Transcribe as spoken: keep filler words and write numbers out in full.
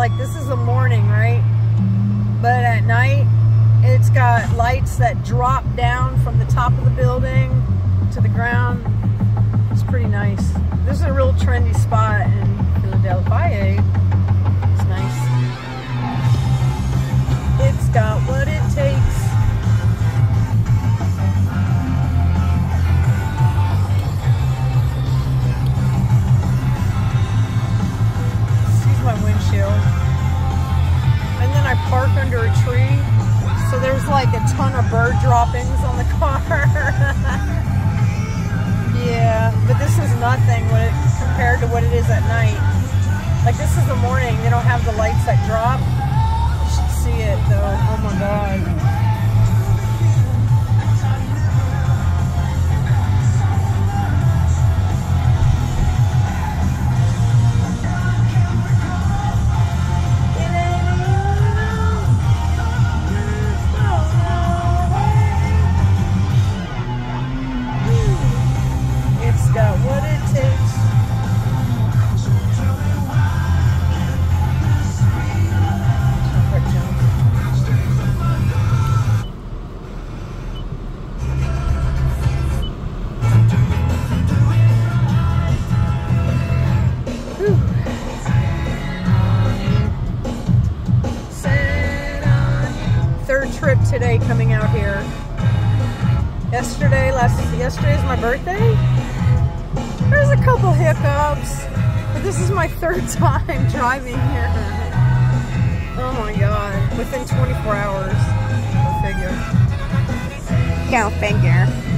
like this is the morning, right? But at night, it's got lights that drop down from the top of the building to the ground. It's pretty nice. This is a real trendy spot in Philadelphia. It's nice. It's got what it takes. Excuse my windshield. And then I park under a tree. So there's like a ton of bird droppings on the car. Yeah, but this is nothing when it, compared to what it is at night. Like this is the morning, they don't have the lights that drop. You should see it though, oh my god. Third trip today coming out here. Yesterday, last yesterday's my birthday. There's a couple hiccups, but this is my third time driving here. Oh my god, within twenty-four hours. Go figure. Go figure.